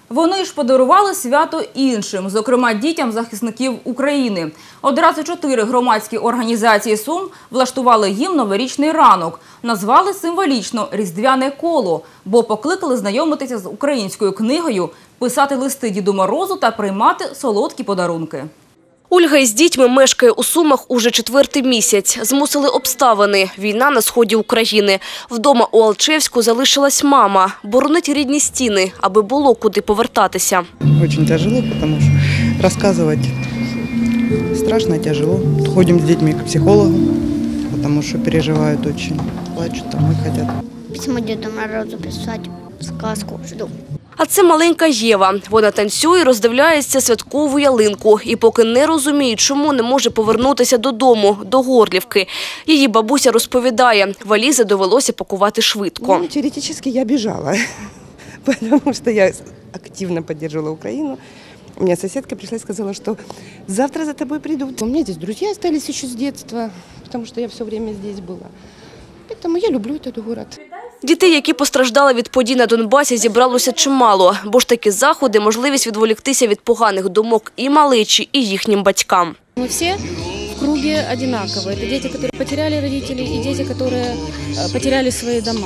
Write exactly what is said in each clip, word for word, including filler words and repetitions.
Вони ж подарували свято іншим, зокрема дітям захисників України. Одразу чотири громадські організації Сум влаштували їм новорічний ранок. Назвали символічно «Різдвяне коло», бо покликали знайомитися з українською книгою, писати листи Діду Морозу та приймати солодкі подарунки. Ольга із дітьми мешкає у Сумах уже четвертий місяць. Змусили обставини – війна на сході України. Вдома у Алчевську залишилась мама. Боронить рідні стіни, аби було куди повертатися. Дуже тяжело, тому що розказувати страшно, тяжело. Ходимо з дітьми к психологу, тому що переживають дуже, плачуть, там і хочуть. Письмо Діду Морозу писати, сказку жду. А це маленька Єва. Вона танцює, роздивляється святкову ялинку. І поки не розуміє, чому не може повернутися додому, до Горлівки. Її бабуся розповідає, валізи довелося пакувати швидко. Ну, теоретично я біжала, тому що я активно підтримувала Україну. У меня соседка пришла и сказала, что завтра за тобой придут. У меня здесь друзья остались еще с детства, потому что я все время здесь была. Поэтому я люблю этот город. Дітей, які постраждали від подій на Донбасі, зібралося чимало. Бо ж такі заходи – можливість відволіктися від поганих думок і малечі, і їхнім батькам. Мы все в круге одинаковые. Это дети, которые потеряли родителей, и дети, которые потеряли свои дома.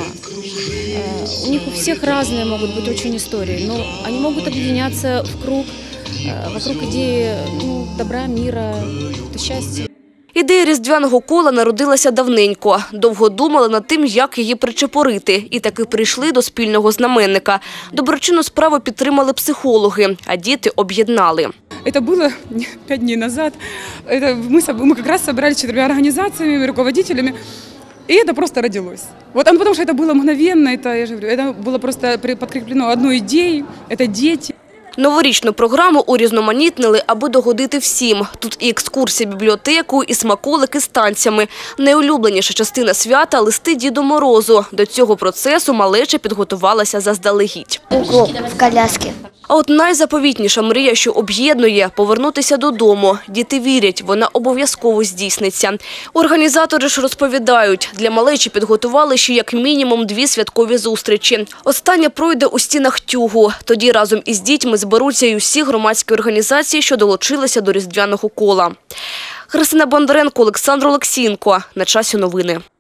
У них у всех разные могут быть очень истории, но они могут объединяться в круг вокруг идеи ну, добра, мира, счастья. Ідея різдвяного кола народилася давненько. Довго думали над тим, як її причепорити. І таки прийшли до спільного знаменника. Доброчинну справу підтримали психологи, а діти об'єднали. Это было пять дней назад. Это мы, мы как раз собрались четырьмя организациями, руководителями, и это просто родилось. Вот, потому что это было мгновенно, это, я же говорю, это было просто подкреплено одной идеей, это дети. Новорічну програму урізноманітнили, аби догодити всім. Тут і екскурсія бібліотекою, і смаколики з танцями. Найулюбленіша частина свята – листи Діду Морозу. До цього процесу малеча підготувалася заздалегідь. Ого, в коляске. А от найзаповітніша мрія, що об'єднує – повернутися додому. Діти вірять, вона обов'язково здійсниться. Організатори ж розповідають, для малечі підготували ще як мінімум дві святкові зустрічі. Остання пройде у стінах Тюгу. Тоді разом із дітьми зберуться й усі громадські організації, що долучилися до різдвяного кола. Христина Бондаренко, Олександр Олексієнко. На часі новини.